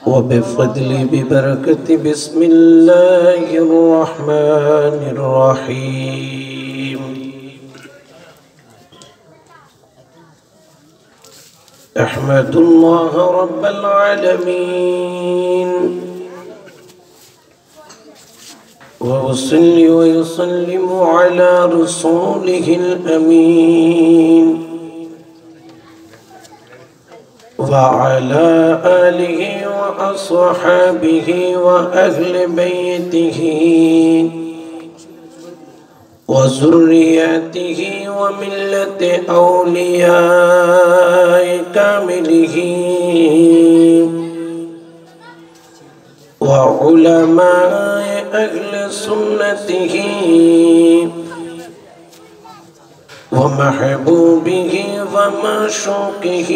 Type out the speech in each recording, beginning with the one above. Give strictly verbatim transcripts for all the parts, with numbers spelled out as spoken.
وبفضل ببركة بسم الله الرحمن الرحيم. أحمد الله رب العالمين وأصلي ويسلم على رسوله الأمين وعلى آله وأصحابه وأهل بيته وذرياته وملة أولياء كامله وعلماء أهل سنته ومحبوبه ومعشوقه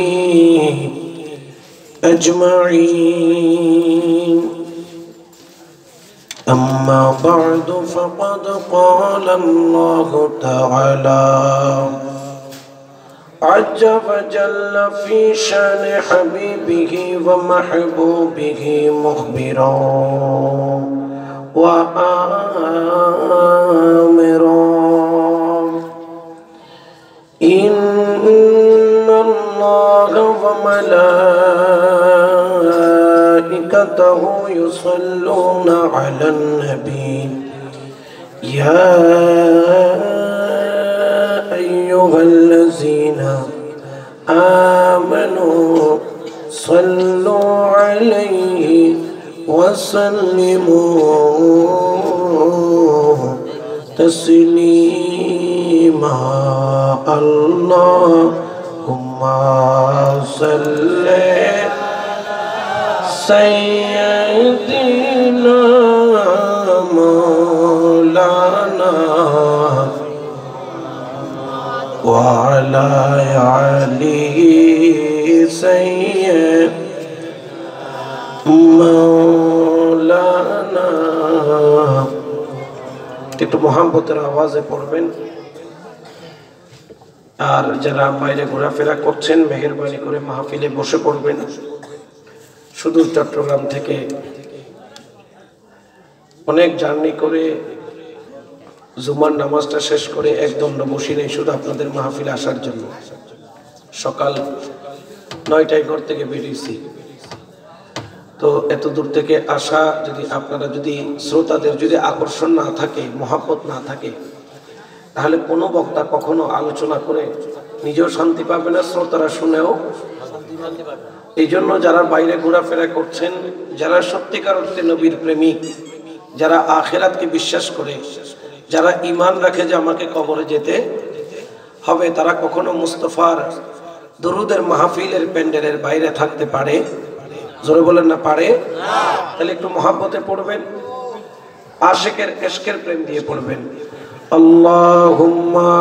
أجمعين. أما بعد فقد قال الله تعالى عز وجل في شان حبيبه ومحبوبه مخبرا وآمرا إن الله وملائكته يصلون على النبي يا أيها الذين آمنوا صلوا عليه وسلموا تسليما. اللهم صل سيدنا مولانا وعلى آله سيدنا مولانا। একটু মোহাম্মতের আওয়াজে পড়বেন। আর যারা বাইরে ঘোরাফেরা করছেন মেহেরবানি করে মাহফিলে বসে পড়বেন। সুদূর চট্টগ্রাম থেকে অনেক জার্নি করে জুমার নামাজটা শেষ করে একদম বসি নেই শুধু আপনাদের মাহফিলে আসার জন্য। সকাল নয়টায় ঘর থেকে বেরিয়েছি, তো এত দূর থেকে আসা যদি আপনারা যদি শ্রোতাদের যদি আকর্ষণ না থাকে, মহাব্বত না থাকে, তাহলে কোনো বক্তা কখনো আলোচনা করে নিজেও শান্তি পাবে না, শ্রোতারা শুনেও শান্তি পাবে। এই জন্য যারা বাইরে ঘোরাফেরা করছেন, যারা সত্যিকার অর্থে নবীর প্রেমিক, যারা আখিরাতকে বিশ্বাস করে, যারা ঈমান রাখে যে আমাকে কবরে যেতে হবে, তারা কখনো মুস্তাফার দরুদের মাহফিলের প্যান্ডেলের বাইরে থাকতে পারে? জোরে বলেন না পারে? তাহলে একটু মহাব্বতে পড়বেন, আশিকের ইশকের প্রেম দিয়ে পড়বেন। আল্লাহুম্মা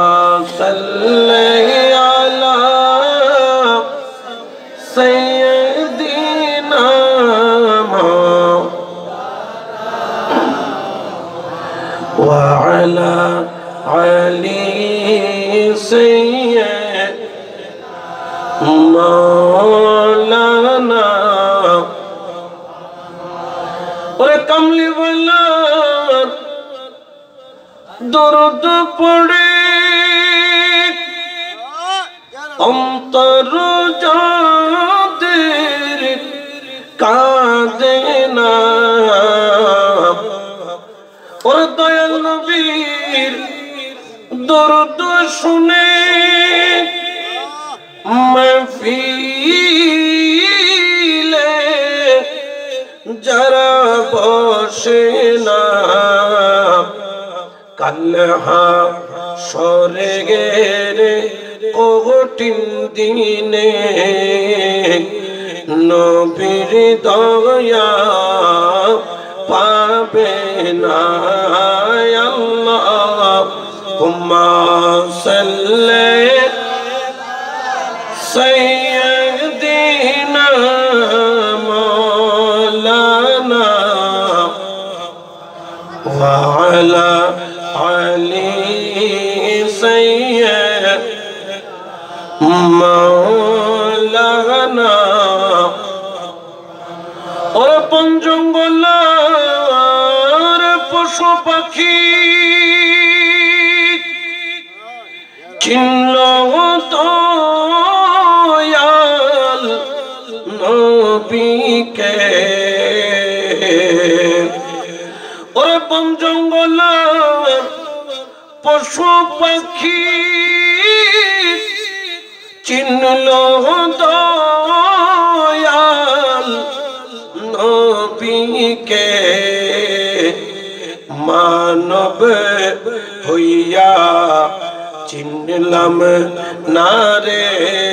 সাল্লি আলা সাইয়্যিদিনা ওয়া আলা আলি সাইয়্যিদিনা মাওলানা। ওরে কামলি ওয়ালা দরুদ পড়ে অন্তর যাদের কাঁদে না, ওরে দয়াল নবীর দরুদ শুনে মাহফিলে যারা বসে না, কাল্লাহা সরে গেরে কঠিন দিনে নবীর দয়া পাবে না। আল্লাহুম্মা সাল্লি সাইয়্যিদিনা মাওলানা ওয়া আলা আলি সাইয়্যিদিনা মাওলানা। ওর বন জঙ্গলের পশু পাখি চিনল দয়াল নবীকে ওর বন জঙ্গলের পশু পাখি চিনল দয়াল নবীকে মানব হইয়া চিনলাম না রে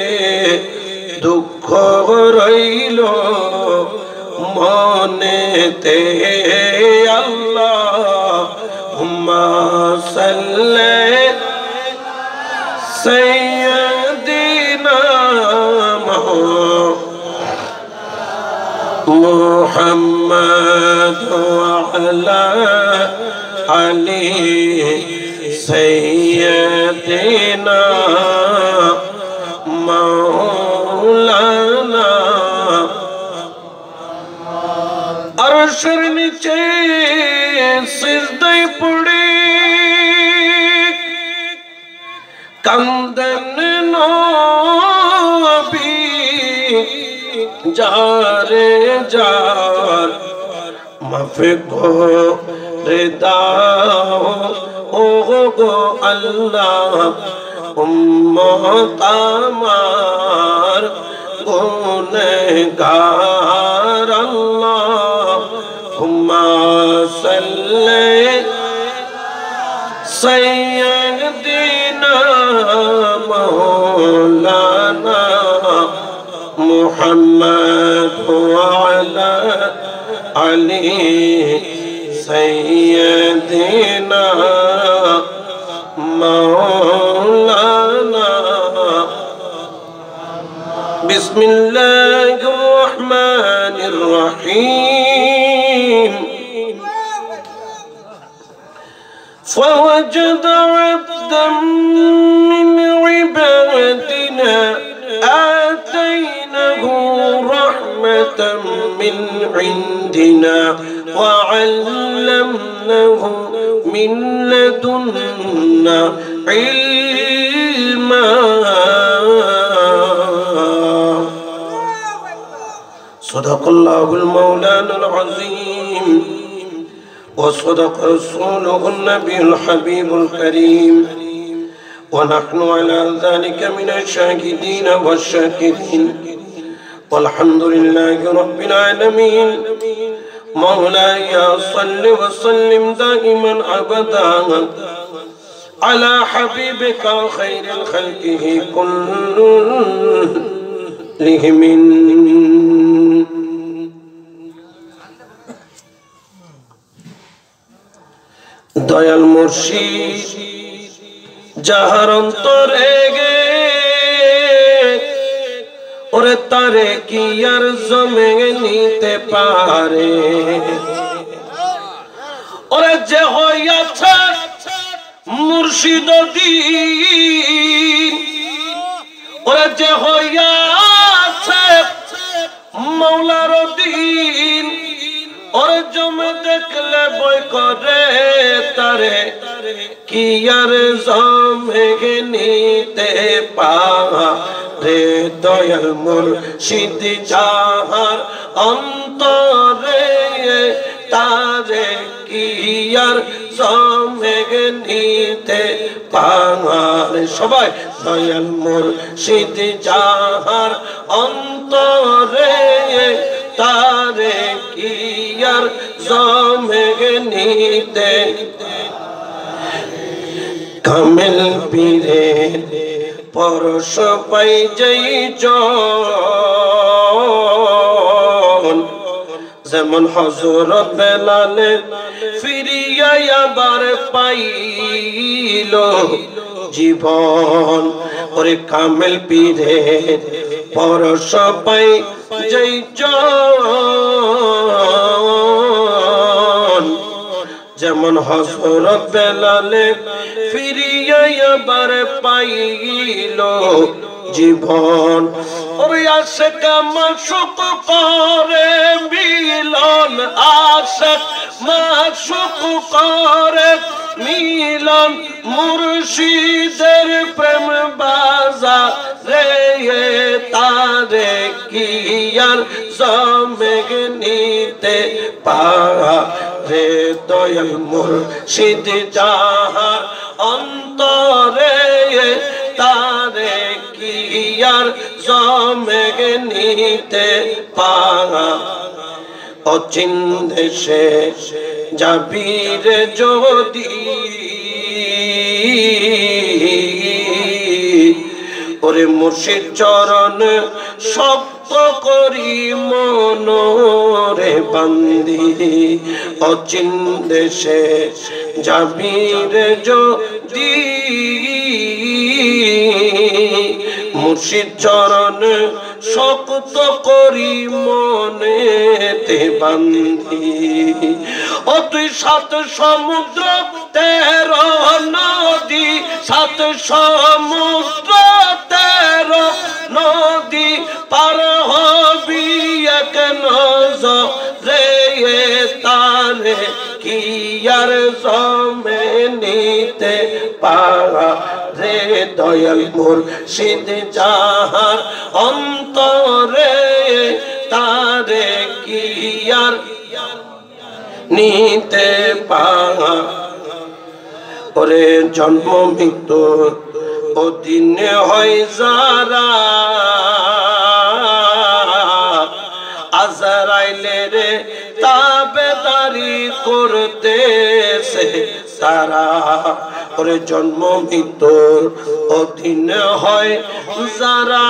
দুঃখ রইল মনেতে আল্লাহুম্মা সাল্লি সাইয়্যিদিনা মুহাম্মদ ওয়া আলা আলি সাইয়্যিদিনা মাওলানা আরশের নিচে সিজদায় পড়ে কান্দেন নবী যারে যার মাফ করে দাও ও গো আল্লাহ উম্মত আমার গুনাহগার আল্লাহুম্মা সাল্লি সাইয়্যিদিনা মাওলানা মুহাম্মদ ওয়া আলা আলি সাইয়্যিদিনা মাওলানা বিসমিল্লাহির রহমানির রহিম فوجد عبدا من عبادنا آتيناه رحمة من عندنا وعلمناه من لدنا علما صدق الله المولانا العظيم وصدق رسوله النبي الحبيب الكريم ونحن على ذلك من الشاهدين والشاكرين والحمد لله رب العالمين مولاي صل وسلم دائما أبدا على حبيبك خير الخلق كلهم দয়াল মুর্শিদ যাহার অন্তরে গে ওরে তারে কি আর জমে নিতে পারে ওরে যে হইয়াছে মুর্শিদ দ্বীন ওরে যে হইয়াছে মৌলার দ্বীন ওরে জমে দেখলে বই করে তারে কি আর জমে নিতে পারে দয়াল মুর্শিদ যাহার অন্তরে তারে কি আর জমে নিতে পারে সবাই দয়াল মুর্শিদ যাহার অন্তরে তারে কি আর জমে নিতে কামেল পীরে পরশ পাই যাই জন যেমন হযরত বেলালে ফিরিয়া আবার পাইল জীবন ওরে কামেল পীরে পরশ পাই যাই জন যেমন হযরত বেলালে ফিরিয়া আবার পাইল জীবন ওরে আশিক মাশুক করে মিল মিলন মুর্শিদের প্রেম বাজারে তারে কি আর জমেগ নিতে পারে দয়াল মুর্শিদ যাহার অন্তরে তারে কি আর জমেগ নিতে পারে অচিন দেশে যাবির যদি ওরে মুর্শিদ চরণ শক্ত করি মনোরে বান্দি অচিন দেশে যাবির যদি মুর্শিদ চরণ শক্ত করি মনেতে বান্ধি ও তুই সাত সমুদ্র তেরো নদী সাত সমুদ্র তেরো নদী পার হবি এক নজরে তারে কি আর জমে নিতে পারে দয়াল মুর্শিদ যাহার অন্তরে তারে কি আর নিতে পারে ওরে জন্ম মৃত্যুর অধীনে হয় যারা আজরাইলের তাবেদারি করতেছে তারা ওরে জন্ম মৃত্যুর অধীনে হয় যারা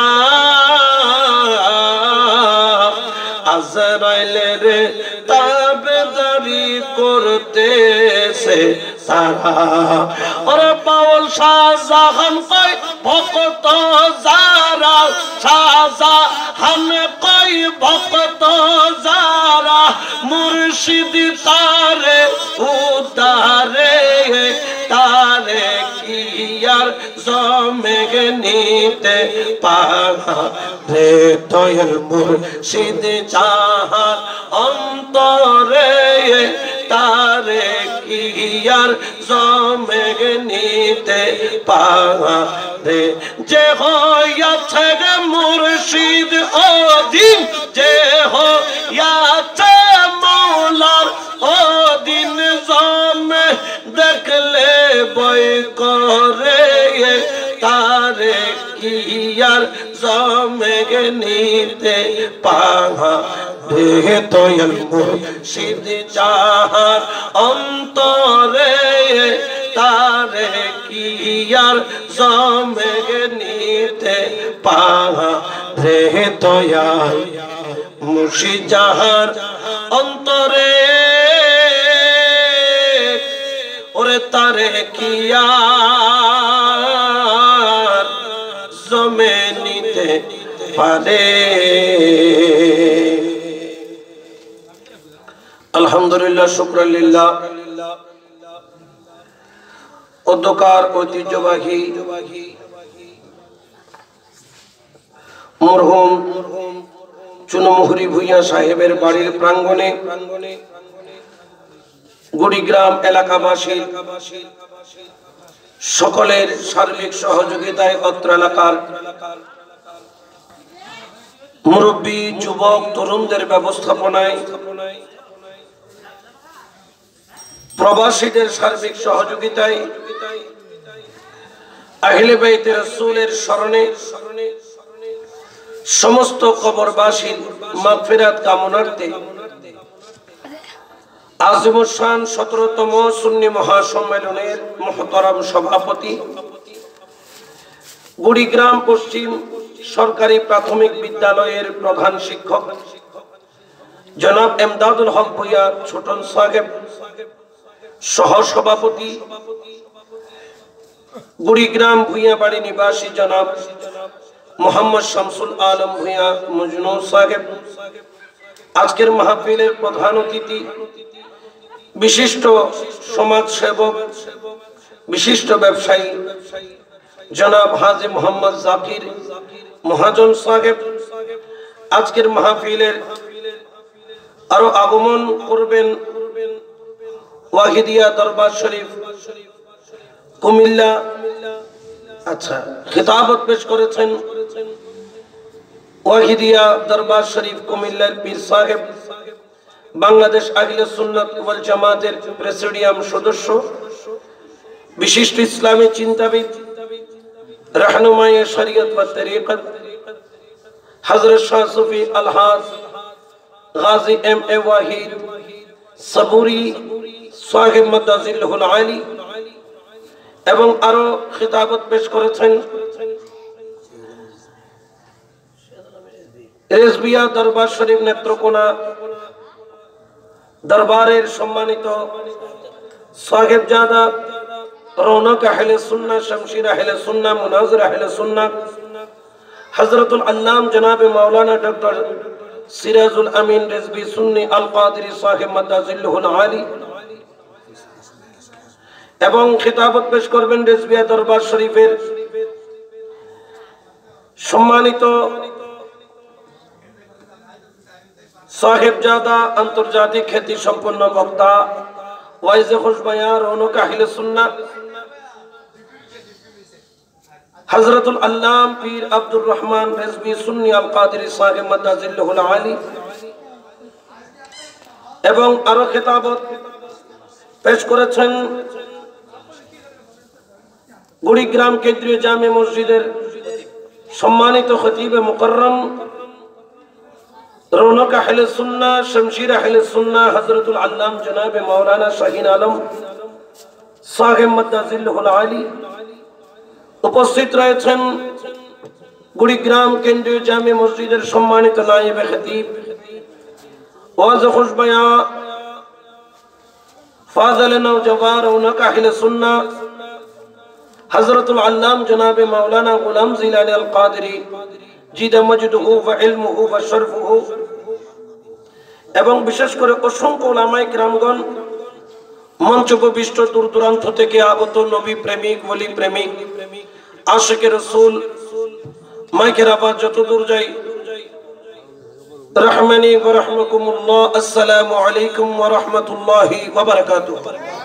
আজরাইলের তাবেদারি করতেছে তারা ওরে বাউল শাহজাহান কই ভক্ত যারা শাহজাহান কই ভক্ত যারা মুর্শিদ তারে উদারে তারে কি আর জমেগ নিতে পারে দয়াল মুর্শিদ যাহার অন্তরে তারে কি আর জমেগ নিতে পারে যে হইয়াছে মুর্শিদ অধীন যে হইয়াছে মৌলার অধীন জমে দেখলে বই করে তারে কি আর জমেগ নিতে পারে দয়াল মুর্শিদ যাহার অন্তরে তারে কি আর জমেগ নিতে পারে দয়াল মুর্শিদ যাহার অন্তরে ওরে তারে কি আর জমে নিতে পারে আলহামদুলিল্লাহ শুকরাল্লিল্লাহ অধ্যকার ঐতিহ্যবাহী মরহুম চুনমুহুরী ভূঁইয়া সাহেবের বাড়ির প্রাঙ্গণে গুড়িগ্রাম এলাকাবাসী সকলের সার্বিক সহযোগিতায় অত্র এলাকার মুরব্বী যুবক তরুণদের ব্যবস্থাপনায় প্রবাসীদের সার্বিক সহযোগিতায় আহলে বাইতে রাসূলের স্মরণে সমস্ত কবরবাসীর মাগফিরাত কামনার্থে আজিমুস শান সতেরোতম সুন্নি মহাসম্মেলনের মুহতারাম সভাপতি গুড়িগ্রাম পশ্চিম সরকারি প্রাথমিক বিদ্যালয়ের প্রধান শিক্ষক জনাব এমদাদুল হক ভূঁইয়া ছোটন সাহেব সহ সভাপতি গুড়িগ্রাম ভূঁইয়া বাড়ি নিবাসী জনাব মোহাম্মদ শামসুল আলম ভূঁইয়া মজনু সাহেব আজকের মাহফিলের প্রধান অতিথি বিশিষ্ট সমাজ সেবক বিশিষ্ট ব্যবসায়ী জনাব হাজী মোহাম্মদ জাকির মহাজন সাহেব আজকের মাহফিলের আরো আগমন করবেন ওয়াহিদিয়া দরবার শরীফ কুমিল্লা আচ্ছা খিতাবত পেশ করেছেন ওয়াহিদিয়া দরবার শরীফ কুমিল্লার পীর সাহেব, বাংলাদেশ আহলে সুন্নাত ওয়াল জামাতের প্রেসিডিয়াম সদস্য, বিশিষ্ট ইসলামী চিন্তাবিদ, रहनुमाए शरीयत व तरीक़त हज़रत शाह सूफी अलहाज गाजी एम ए वाहिद सबूरी साहिब मद्दाजिल्लुहुल आली एवं आरो खिताबत पेश करेছেন रेजबिया दरबार शरीफ नेत्रकोना दरबारेर सम्मानित साहिबजादा रौनक अहले सुन्ना, शमशीर अहले सुन्ना, मुनाज़िर अहले सुन्ना, हज़रतुल अल्लाम जनाब मौलाना डॉक्टर सिराजुल अमीन रिज़वी सुन्नी अल क़ादिरी साहिब मद्दाजिल्लुहुल आली एवं खिताबत पेश करबेन रिज़विया दरबार शरीफेर सम्मानित साहिबजादा आंतर्जातिक ख्याति सम्पन्न वक्ता वाइज़े खुशबया रौनक अहले सुन्ना हज़रतुल अल्लाम पीर अब्दुर रहमान रिज़वी सुन्नी अल क़ादिरी साहिब मद्दाजिल्लुहुल आली एवं आरो खिताबत पेश करेছেন गुड़ीग्राम केंद्रीय जामे मस्जिदेर सम्मानित खतीब मुकर्रम रौनक अहले सुन्ना, शमशीर अहले सुन्ना, हज़रतुल अल्लाम जनाब मौलाना शाहीन आलम साहिब मद्दाजिल्लुहुल आली उपस्थित रয়েছেন गुड़ीग्राम केंद्रीय जामे मस्जिदेर सम्मानित नायब खतीब वाज खुशबया फाज़िल नौजवान रौनक अहले सुन्ना हज़रतुल अल्लाम जनाब मौलाना गुलाम ज़िलानी अल क़ादिरी जिद मजदुहु व इल्मुहु व शरफुहु एवं विशेष करे असंख्य उलामाए किरामगण मंच उपविष्ट दूर दूरान्त थेके आगत नबी प्रेमिक वली प्रेमिक आशिके रसूल माइकेर आवाज যত দূর যায় रहमानी व रहमकुमुल्लाह अस्सलामु आलैकुम व रहमतुल्लाहि व बाराकातुहू।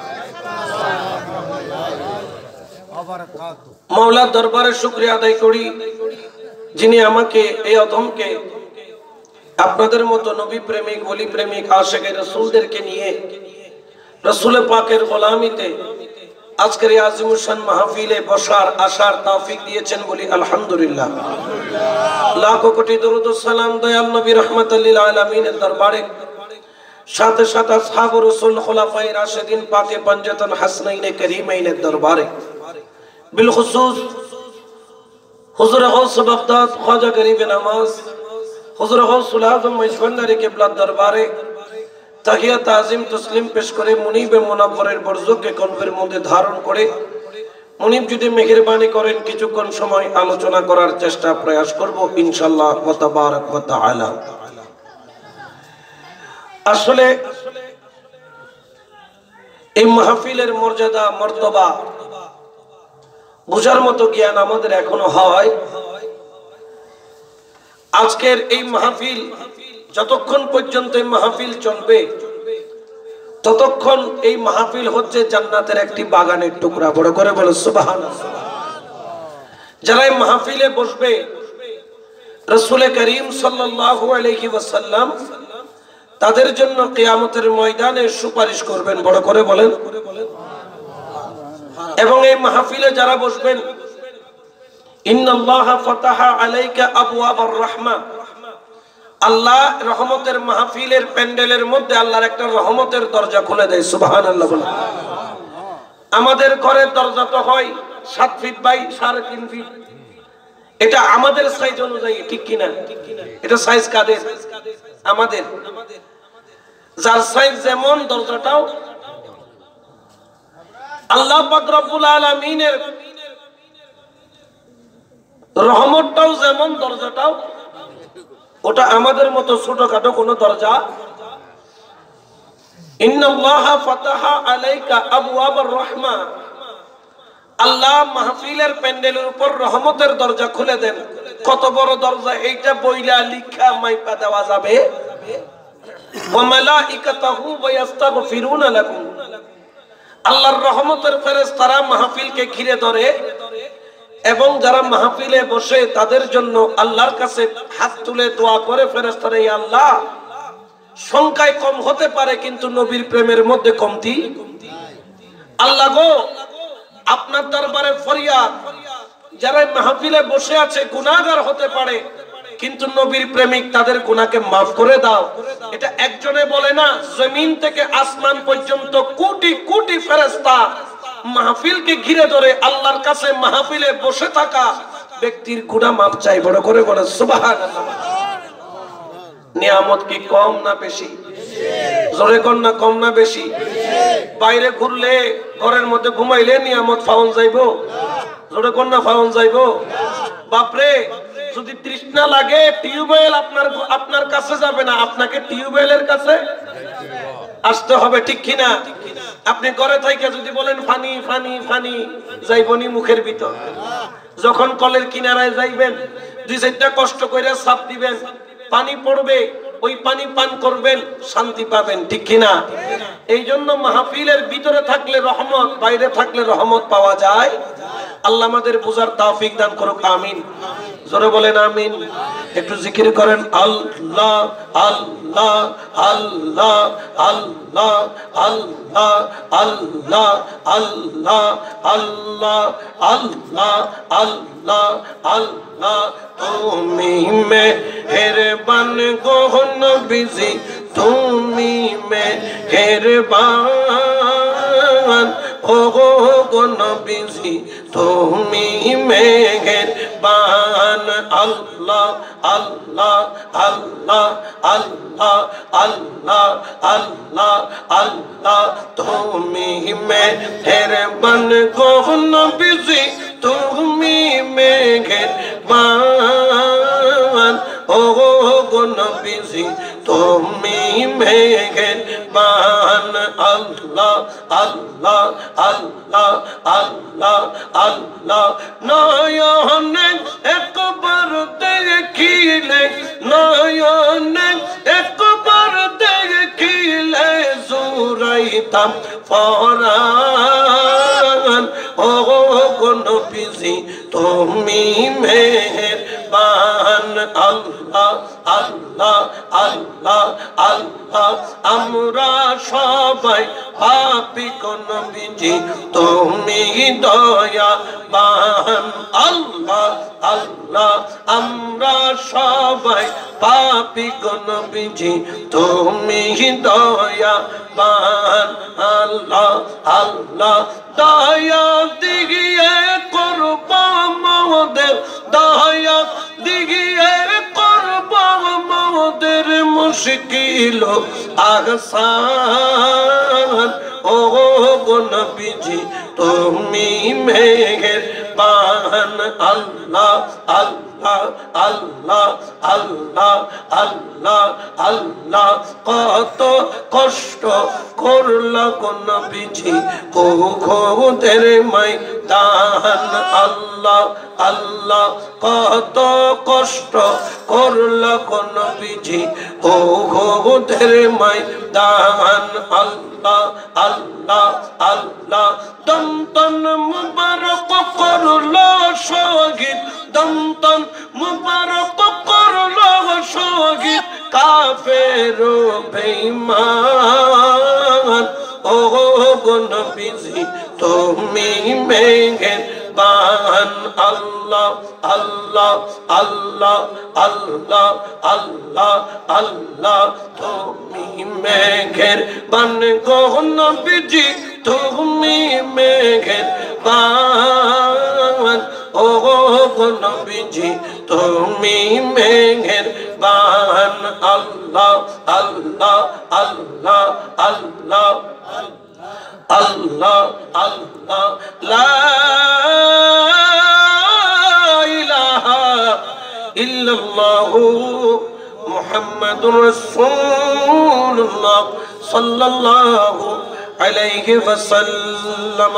मौला दरबारे शुक्रिया आदाय करी যিনি আমাকে এই অধমকে আপনাদের মতো নবী প্রেমিক ওলি প্রেমিক আশিকে রাসূলদেরকে নিয়ে রাসূল পাকের গোলামিতে আজকের এই আজিমুশান মাহফিলে বসার আসার তৌফিক দিয়েছেন বলি আলহামদুলিল্লাহ। লাখো কোটি দরুদ ও সালাম দয়াল নবী রাহমাতুল লিল আলামিনের দরবারে, সাথে সাথে আসহাব রাসূল খুলাফায়ে রাশিদিন পাকে পঞ্জতন হাসনাইনে করিমাইনের দরবারে, বিল খুসুস हुज़ूर गौस बगदाद ख्वाजा गरीब नवाज हुज़ूर गौसुल आज़म मशवंदरी किबला दरबारे তাহিয়া তাজিম তসলিম পেশ করে মুনিব মুনাফরের বরজুকে কলবের মধ্যে ধারণ করে মুনিব যদি মেহেরবানি করেন কিছুক্ষণ সময় আলোচনা করার চেষ্টা প্রয়াস করব ইনশাআল্লাহ ওয়া তাবারাক ওয়া তাআলা। আসলে এই মাহফিলের মর্যাদা মর্তবা বুঝার মতো জ্ঞান আমাদের এখনো হয়। আজকের এই মাহফিল যতক্ষণ পর্যন্ত এই মাহফিল চলবে ততক্ষণ এই মাহফিল হচ্ছে জান্নাতের একটি বাগানের টুকরা। বড় করে বলো সুবহানাল্লাহ। যারা এই মাহফিলে বসবে রাসূল করিম সাল্লাল্লাহু আলাইহি ওয়াসাল্লাম তাদের জন্য কিয়ামতের ময়দানে সুপারিশ করবেন। বড় করে বলেন। এবং এই মাহফিলে যারা বসবেন ইন্নাল্লাহা ফাতাহা আলাইকা আবওয়াবার রাহমা, আল্লাহ রহমতের মাহফিলের প্যান্ডেলের মধ্যে আল্লাহর একটা রহমতের দরজা খুলে দেয়। সুবহানাল্লাহ বলেন। আমাদের ঘরের দরজা তো হয় সাত ফিট বাই সাড়ে তিন ফিট, এটা আমাদের সাইজ অনুযায়ী, ঠিক কিনা? এটা সাইজ কাদের? আমাদের। যার সাইজ যেমন দরজাটাও আল্লাহ পাক রব্বুল আলামিনের রহমতটাও যেমন দরজাটাও ওটা আমাদের মতো ছোটখাটো কোনো দরজা। ইন্নাল্লাহা ফাতাহা আলাইকা আবওয়াবার রাহমা, আল্লাহ মাহফিলের প্যান্ডেলের উপর রহমতের দরজা খুলে দেন। কত বড় দরজা এইটা বইলা লিখা মাইপা দেওয়া যাবে। ওয়া মালাইকাতুহু ওয়া ইস্তাগফিরুনা লাকুম, আল্লাহর রহমতের ফেরেশতারা মাহফিলকে ঘিরে ধরে এবং যারা মাহফিলে বসে তাদের জন্য আল্লাহর কাছে হাত তুলে দোয়া করে ফেরেশতারা, ইয়া আল্লাহ, সংখ্যায় কম হতে পারে কিন্তু নবীর প্রেমের মধ্যে কমতি আল্লাহ গো, আপনার দরবারে ফরিয়াদ, যারা মাহফিলে বসে আছে গুনাহগার হতে পারে কিন্তু নবীর প্রেমিক, তাদের গুনাহকে মাফ করে দাও। এটা একজনে বলে না, জমিন থেকে আসমান পর্যন্ত কোটি কোটি ফেরেশতা মাহফিলকে ঘিরে ধরে আল্লাহর কাছে মাহফিলে বসে থাকা ব্যক্তির গুনাহ মাফ চাই। বড় করে বলে সুবহানাল্লাহ। নিয়ামত কি কম না বেশি? জোরে কোন না কম না বেশি? বাইরে ঘুরলে, ঘরের মধ্যে ঘুমাইলে নিয়ামত পাওয়া যাইবো? জোরে কোন না পাওয়া যাইবো? বাপরে, যদি তৃষ্ণা লাগে টিউবওয়েল আপনার আপনার কাছে যাবে না, আপনাকে টিউবওয়েলের কাছে আসতে হবে, ঠিক কিনা? আপনি ঘরে থেকে যদি বলেন ফানি ফানি ফানি, যাইবনি মুখের ভিতর। যখন কলের কিনারায় যাইবেন, দুই চারটা কষ্ট করে ছাপ দিবেন, পানি পড়বে, ওই পানি পান করবেন, শান্তি পাবেন, ঠিক কিনা? এই জন্য মাহফিলের ভিতরে থাকলে রহমত, বাইরে থাকলে রহমত পাওয়া যায়। আল্লাহ আমাদের বুঝার তৌফিক দান করুক, আমিন। জোরে বলেন আমিন। একটু জিকির করেন, আল্লাহ আল্লাহ আল্লাহ আল্লাহ আল্লাহ আল্লাহ আল্লাহ আল্লাহ আল্লাহ আল্লাহ আল্লাহ। তুমি মেহেরবান গো নবীজি, তুমি মেহেরবান ও গো নবীজি, তুমি মেহেরবান। আল্লাহ আল্লাহ আল্লাহ আল্লাহ আল্লাহ আল্লাহ আল্লাহ। তুমি মেহেরবান গো নবীজি, তুমি মেহেরবান ও গো নবীজি, তুমি মেহেরবান। আল্লাহ আল্লাহ আল্লাহ আল্লাহ আল্লাহ। নয়নে একবার দেখিলে, নয়নে একবার দেখিলে জুড়াইতাম পরাণ ও গো নবীজি, তুমি মেহেরবান। আল্লাহ আল্লাহ আল্লাহ আল্লাহ। আমরা সবাই পাপী গো নবীজি, তুমি দয়াবান। আল্লাহ আল্লাহ। আমরা সবাই পাপী গো নবীজি, তুমি দয়াবান। আল্লাহ আল্লাহ। দয়া দিগিয়ে করব মোদের, দয়া দিগিয়ে করব মোদের মুশকিল আসান ও গো নবীজি, তুমি মেহেরবান। আল্লাহ আল্লাহ আল্লাহ আল্লাহ আল্লাহ আল্লাহ। কত কষ্ট করল গো নবীজি উহুদের ময়দান। আল্লাহ আল্লাহ। কত কষ্ট করল গো নবীজি উহুদের ময়দান। আল্লাহ আল্লাহ আল্লাহ। দন্তন মুবারক করলো শহীদ, দন্তন মুবারক করলো শহীদ কাফের বেঈমান ও গো নবীজি, তুমি মেহেরবান। আল্লাহ আল্লাহ আল্লাহ আল্লাহ আল্লাহ আল্লাহ। তুমি মেহেরবান গো নবীজি, তুমি মেহেরবান ও গো নবীজি, তুমি মেহেরবান। আল্লাহ আল্লাহ আল্লাহ আল্লাহ আল্লাহ আল্লাহ। লা ইলাহা ইল্লাল্লাহু মুহাম্মাদুর রাসূলুল্লাহ সাল্লাল্লাহু আলাইহি ওয়াসাল্লাম।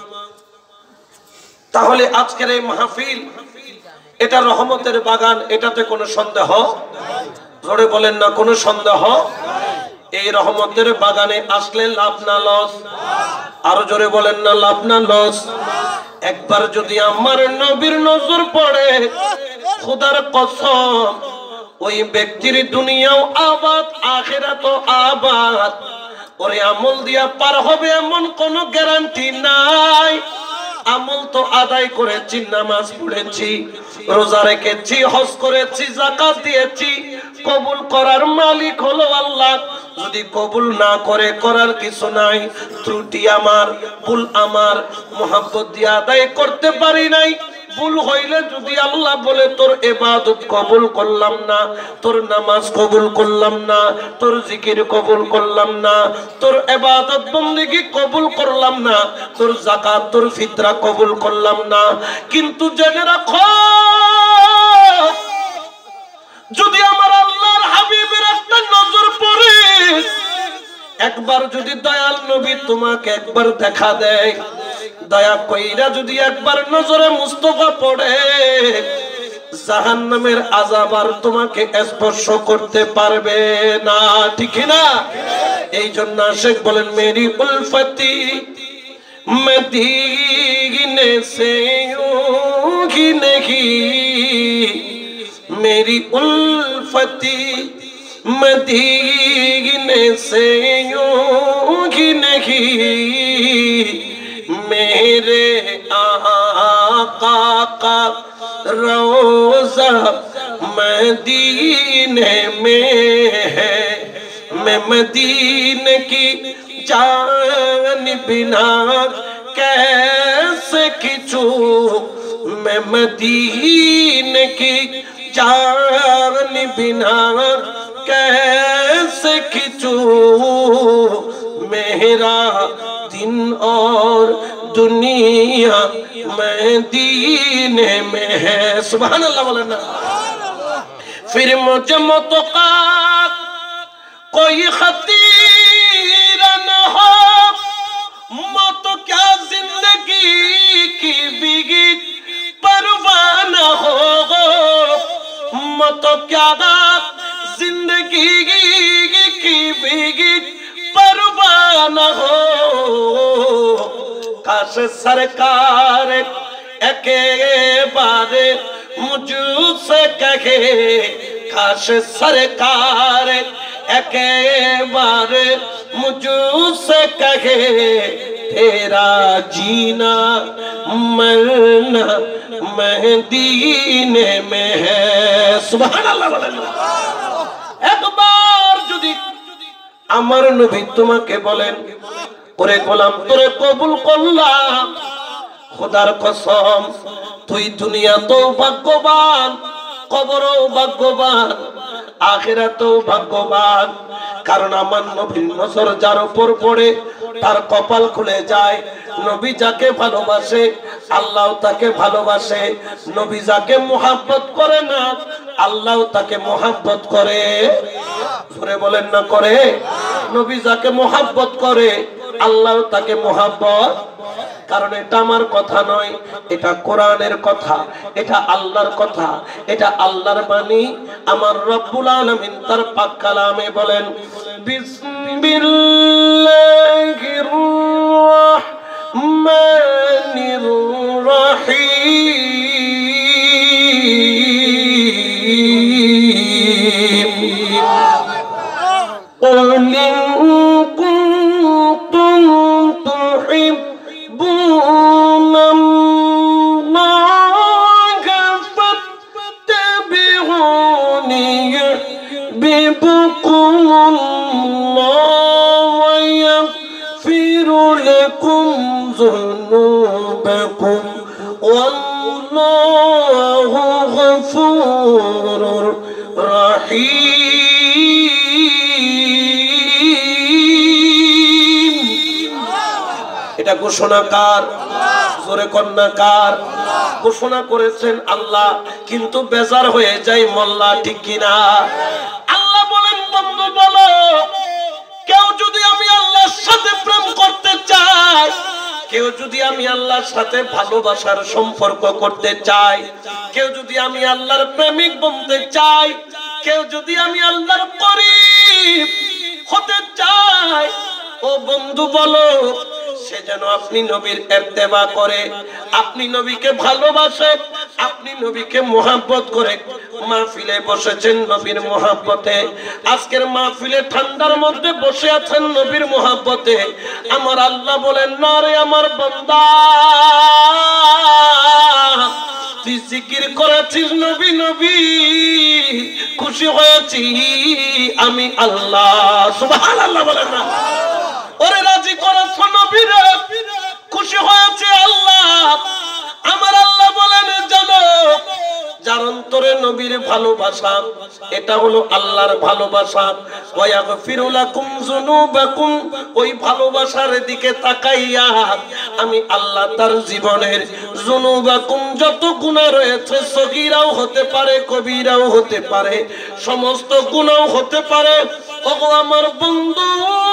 তাহলে আজকের এই মাহফিল, এটা রহমতের বাগান, এটাতে কোনো সন্দেহ? জোরে বলেন না কোনো সন্দেহ? এই রহমতের বাগানে আসলে লাভ না লস? আরো জোরে বলেন না, লাভ না লস? একবার যদি আমার নবীর নজর পড়ে, খোদার কসম ওই ব্যক্তির দুনিয়াও আবাদ আখিরাতও আবাদ। ওরে আমল দিয়া পার হবে এমন কোন গ্যারান্টি নাই। আমল তো আদায় করেছি, নামাজ পড়েছি, রোজা রেখেছি, হজ করেছি, যাকাত দিয়েছি, কবুল করার মালিক হলো আল্লাহ। যদি কবুল না করে, করার কিছু নাই, ত্রুটি আমার, ভুল আমার, মুহাব্বত দিয়ে আদায় করতে পারি নাই। ভুল হইলে যদি আল্লাহ বলে তোর ইবাদত কবুল করলাম না, তোর নামাজ কবুল করলাম না, তোর জিকির কবুল করলাম না, তোর ইবাদত বন্দেগী কবুল করলাম না, তোর যাকাত তোর ফিতরা কবুল করলাম না, কিন্তু জেনে রাখো যদি আমার আল্লাহর হাবিবের একটা নজর পড়ে, একবার যদি দয়াল নবী তোমাকে একবার দেখা দেয়, দয়া কইরা যদি একবার নজরে মুস্তাফা পড়ে, জাহান্নামের আযাব আর তোমাকে স্পর্শ করতে পারবে না। ঠিক না? এই জন্য আশিক বলেন, মেরি উলফতি মদিনে সে ইউহি নেহি, মেরি উলফতি मदीने से यूं नहीं, मेरे आका का रोज़ा मदीने में है, मैं मदीने की जान बिना कैसे खिंचू, मैं मदीने की जान बिना कैसे खिंचू, मेरा दिन और दुनिया मदीने में है। सुभान अल्लाह बोले ना। फिर मुझे मुतका कोई खतीर न हो, मौत क्या जिंदगी की बिगी परवाह न हो, मौत क्या जिंदगी की बिगी परवाह न हो, काश सरकार एक बार मुझसे कहे, काश सरकार एक बार मुझसे कहे, तेरा जीना मरना मदीने में है। सुभान अल्लाह। একবার যদি আমার নবী তোমাকে বলেন, ওরে গোলাম তোরে কবুল করলাম, খোদার কসম তুই দুনিয়াতেও ভাগ্যবান, কবরেও ভাগ্যবান, আখিরাতেও ভাগ্যবান। কারণ আমার নবীর নজর যার উপর পড়ে তার কপাল খুলে যায়। নবী যাকে ভালোবাসে আল্লাহ তাকে ভালোবাসে, নবী যাকে মুহাব্বত করে না আল্লাহ তাকে মুহাব্বত করে। জোরে বলেন না করে? নবী যাকে মুহাব্বত করে আল্লাহ তাকে মুহাব্বত। কারণ এটা আমার কথা নয়, এটা কোরআনের কথা, এটা আল্লাহর কথা, এটা আল্লাহর বাণী। আমার রব্বুল আলামিন তার পাক কালামে বলেন, বিসমিল্লাহির রহমানির রহিম, قل إن كنتم تحبون الله فاتبعوني يحببكم الله ويغفر لكم ذنوبكم والله غفور رحيم। এটা ঘোষণা কার? জোরে কন্যা কার? ঘোষণা করেছেন আল্লাহ, কিন্তু বেজার হয়ে যায় মোল্লা। ঠিক কিনা? আল্লাহ বলেন, বন্ধু বলো, কেউ যদি আমি আল্লাহর সাথে প্রেম করতে চাই, কেউ যদি আমি আল্লাহর সাথে ভালোবাসার সম্পর্ক করতে চাই, কেউ যদি আমি আল্লাহর প্রেমিক বনতে চাই, কেউ যদি আমি আল্লাহর করিব হতে ও বন্ধু বলো সে যেন আপনি নবীর ইত্তেবা করে, আপনি নবীকে ভালোবাসে, আপনি নবীকে মুহাব্বত করে। মাহফিলে বসেছেন নবীর মুহাব্বতে, আজকের মাহফিলে ঠান্ডার মধ্যে বসে আছেন নবীর মুহাব্বতে। আমার আল্লাহ বলেন না রে আমার বান্দা, তুই জিকির করেছিস নবী নবী, খুশি হয়েছি আমি আল্লাহ। সুবহানাল্লাহ বলেন না। ওরে রাজি করেছ নবীরে, খুশি হয়েছে আল্লাহ। আমার আল্লাহ বলেন জানো, যার অন্তরে নবীর ভালোবাসা, এটা হলো আল্লাহর ভালোবাসা। ওয়া ইয়াগফিরু লাকুম যুনুবাকুম, ওই ভালোবাসার দিকে তাকাইয়া আমি আল্লাহ তার জীবনের যুনুবাকুম, যত গুনাহ রয়েছে, সগীরাও হতে পারে কবিরাও হতে পারে, সমস্ত গুনাহ হতে পারে। ওগো আমার বন্ধু,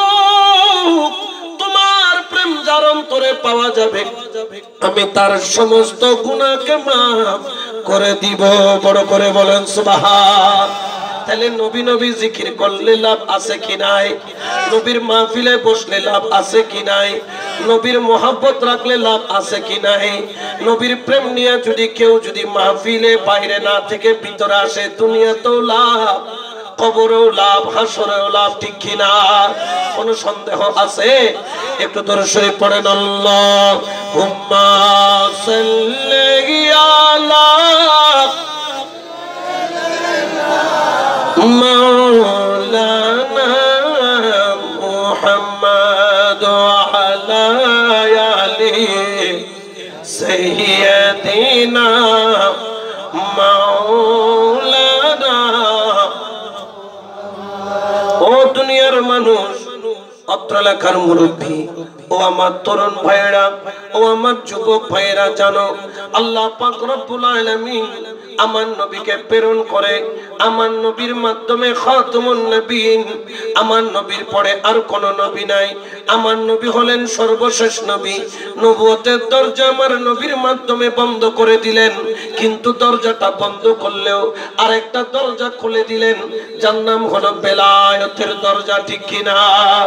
তোমার প্রেম যার অন্তরে পাওয়া যাবে, আমি তার সমস্ত গুনাহকে মাফ করে দিব। বড় করে বলেন সুবহান। তাহলে নবী নবী জিকির করলে লাভ আছে কি নাই? নবীর মাহফিলে বসলে লাভ আছে কি নাই? নবীর মোহাব্বত রাখলে লাভ আছে কি নাই? নবীর প্রেম নিয়ে যদি কেউ যদি মাহফিলে বাইরে না থেকে ভিতরে আসে, দুনিয়াতেও লাভ, কবরেও লাভ, হাসরেও লাভ, ঠিক কিনা? কোন সন্দেহ আছে? একটু দরুদ শরীফ পড়েন। আল্লাহুম্মা সাল্লি আলা মাওলানা মুহাম্মদ ওয়া আলা আলি সাইয়্যিদিনা মাওলানা। ও দুনিয়ার মানুষ, অত্র এলাকার মুরব্বী, ও আমার তরুণ ভাইয়েরা, ও আমার যুবক ভাইয়েরা, জানো আল্লাহ পাক রব্বুল আলামিন আমার নবীকে প্রেরণ করে। আমার নবীর মাধ্যমে খাতামুন নবীন, আমার নবীর পরে আর কোন নবী নাই। আমার নবী হলেন সর্বশেষ নবী। নবুয়তের দরজা আমার নবীর মাধ্যমে বন্ধ করে দিলেন, কিন্তু দরজাটা বন্ধ করলেও আরেকটা দরজা খুলে দিলেন, যার নাম হলো বেলায়েতের দরজা, ঠিক কিনা?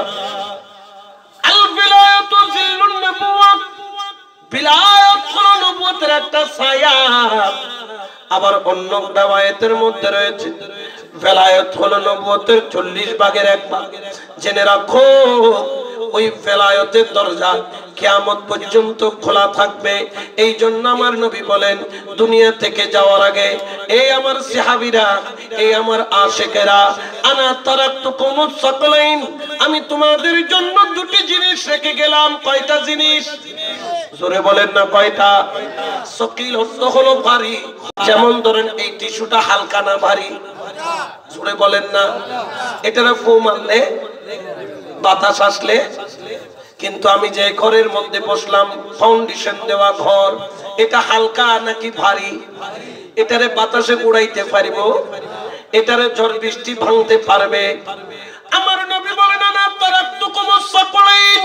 আল বিলায়াতু জিল্লুন নবুওয়াত, বিলায়াত হলো নবুয়তের একটা ছায়া। আবার অন্য riwayতের মধ্যে রয়েছে বেলায়েত হলো নবুয়তের চল্লিশ ভাগের এক ভাগ। জেনে রাখো, ওই বেলায়েতের দরজা কিয়ামত পর্যন্ত খোলা থাকবে। এই জন্য আমার নবী বলেন, দুনিয়া থেকে যাওয়ার আগে এই আমার সাহাবীরা, এই আমার আশিকেরা, আনা তারাকতুকুমুস সাকলাইন, আমি তোমাদের জন্য দুটি জিনিস রেখে গেলাম। কয়টা জিনিস? জোরে বলেন না কয়টা? সকিল অর্থ হলো ভারী। যেমন ধরেন এই টিস্যুটা হালকা না ভারী? জোরে বলেন না। এটারে ফু মারলে, বাতাস আসলে, কিন্তু আমি যে ঘরের মধ্যে বসলাম, ফাউন্ডেশন দেওয়া ঘর, এটা হালকা নাকি ভারী? এটারে বাতাসে উড়াইতে পারবো? এটারে ঝড় বৃষ্টি ভাঙতে পারবে? আমার নবী বলেন, না তারাকতুকুমুস সাকলাইন,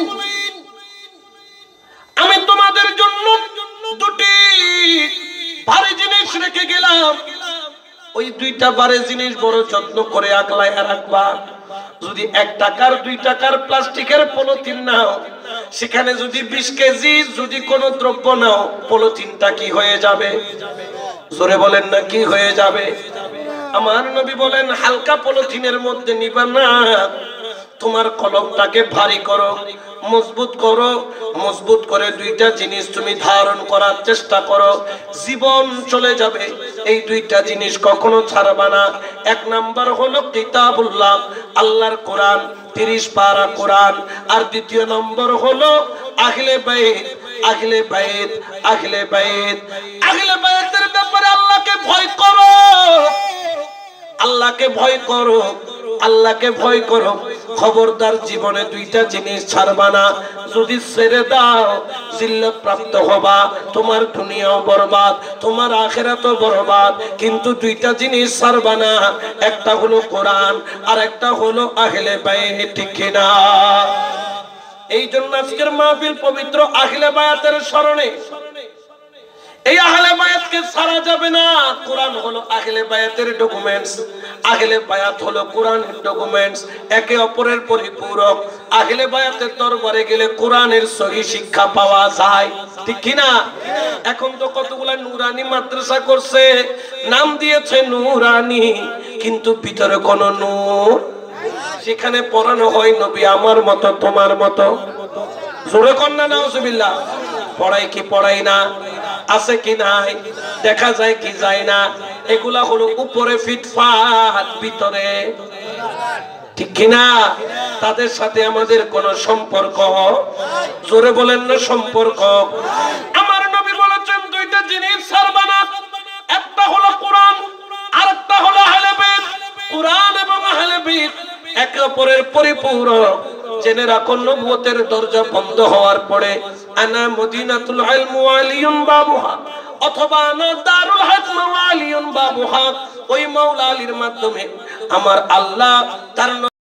আমি তোমাদের জন্য দুটি ভারী জিনিস রেখে গেলাম। ওই দুইটা ভারী জিনিস বড় যত্ন করে আগলায় রাখবা। যদি এক টাকার দুই টাকার প্লাস্টিকের পলিথিন নাও, সেখানে যদি বিশ কেজি যদি কোনো দ্রব্য নাও, পলিথিনটা কি হয়ে যাবে? জোরে বলেন না, কি হয়ে যাবে? আমার নবী বলেন, হালকা পলিথিনের মধ্যে নিবা না, তোমার কলমটাকে ভারী করো, মজবুত করো। মজবুত করে দুইটা জিনিস তুমি ধারণ করার চেষ্টা করো, জীবন চলে যাবে। এই দুইটা জিনিস কখনো ছাড়বা না। এক নাম্বার হলো কিতাবুল্লাহ, আল্লাহর কোরআন, তিরিশ পারা কোরআন। আর দ্বিতীয় নম্বর হলো আহলে বাইত, আহলে বাইত, আহলে বাইত। আহলে বাইতের ব্যাপারে আল্লাহকে ভয় করো, আল্লাহকে ভয় করো, আল্লাহকে ভয় করো। খবরদার জীবনে দুইটা জিনিস ছাড়বা না। যদি ছেড়ে দাও, জিল্লত প্রাপ্ত হবা, তোমার দুনিয়াও বরবাদ, তোমার আখিরাতও বরবাদ। কিন্তু দুইটা জিনিস ছাড়বা না, একটা হলো কোরআন আর একটা হলো আহলে বাইত, ঠিক কিনা? এই জন্য আজকের মাহফিল পবিত্র আহলে বাইতের স্মরণে। এই আহলে বায়াতকে ছাড়া যাবে না। কোরআন হলো আহলে বায়াতের ডকুমেন্টস, আহলে বায়াত হলো কোরআনের ডকুমেন্টস, একে অপরের পরিপূরক। আহলে বায়াতের দরবারে গেলে কোরআনের সহি শিক্ষা পাওয়া যায়, ঠিক কি না? এখন তো কতগুলা নূরানি মাদ্রাসা করছে, নাম দিয়েছে নূরানি, কিন্তু ভিতরে কোনো নূর। সেখানে পড়ানো হয় নবী আমার মতো তোমার মতো। জোরে কন্যা নাউজুবিল্লাহ। পড়াই কি পড়াই না, আছে কি নাই, দেখা যায় কি যায় না, এগুলা হলো উপরে ফিটফাট, ভিতরে ঠিক কিনা? তাদের সাথে আমাদের কোন সম্পর্ক, জোরে বলেন না সম্পর্ক। আমার নবী বলেছেন দুইটা জিনিস ছাড়বা না, একটা হলো কোরআন, আরেকটা হলো আহলে বাইত। কোরআন এবং আহলে বাইত একে অপরের পরিপূরক। জেনে রাখুন নবুয়তের দরজা বন্ধ হওয়ার পরে আনা মদিনাতুল ইলম ওয়া আলিয়ুন বাবুহা, অথবা আনা দারুল হিকম ওয়া আলিয়ুন বাবুহা, ওই মাওলা আলীর মাধ্যমে আমার আল্লাহ তার